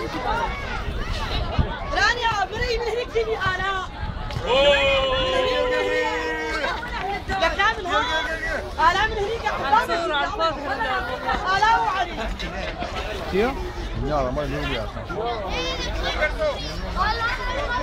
رانيا بري من هنيك تجي آلاء. لكان من هون آلاء من هنيك آلاء وعلي. Tio? Signora, ma non mi piace.